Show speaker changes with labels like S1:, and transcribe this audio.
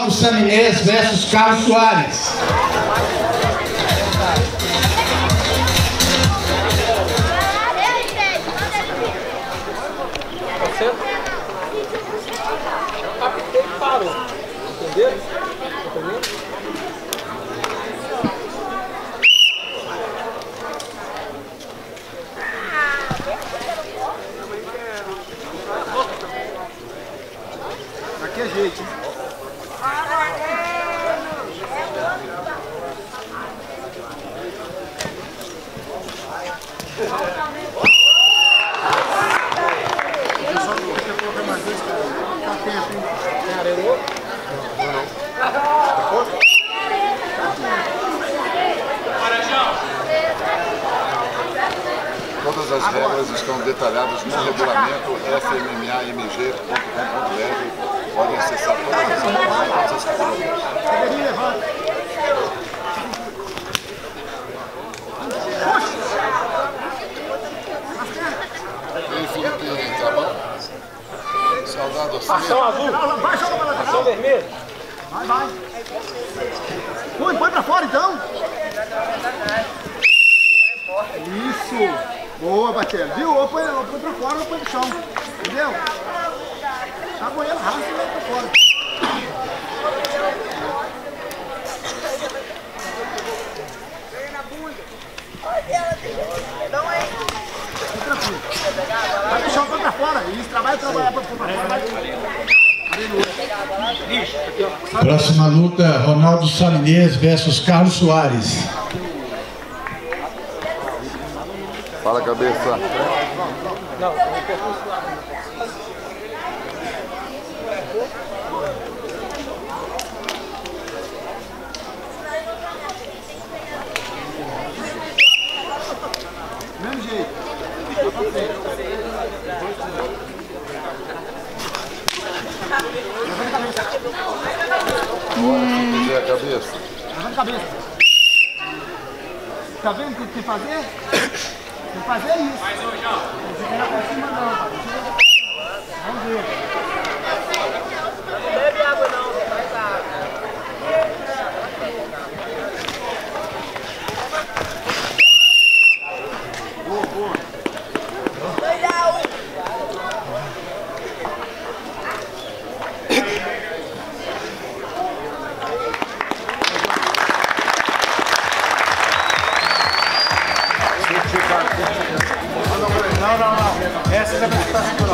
S1: Ronaldo Saminês versus Carlos Soares.
S2: Parou, entendeu? Aqui é jeito, hein?
S3: Todas as regras estão detalhadas no regulamento fmma.mg.com.br. Podem acessar todas as categorias. Ei, Felipe, tá bom? Saudade assim.
S2: Ação azul.
S4: Vai, joga pra lá.
S2: Ação vermelho.
S4: Vai. Põe pra fora então. Isso. Boa, Batelho. Viu? Ou põe pra fora ou põe no chão. Entendeu? Tá boiando rápido e vai pra fora. Fica tranquilo. Vai pro chão, põe pra fora. Isso, trabalha pra fora.
S1: Próxima luta, Ronaldo Saminês versus Carlos Soares.
S3: Fala, cabeça.
S2: Não,
S4: Mesmo jeito. Vai pra frente.
S3: Se quiser a cabeça.
S4: Levanta a cabeça. Tá vendo o que tem que fazer? Tem que fazer isso. Mais um, João. Não fica lá pra cima, não. Vamos ver.
S5: Não bebe água, não. Faz água.
S4: Boa. Não. Essa já vai ficar.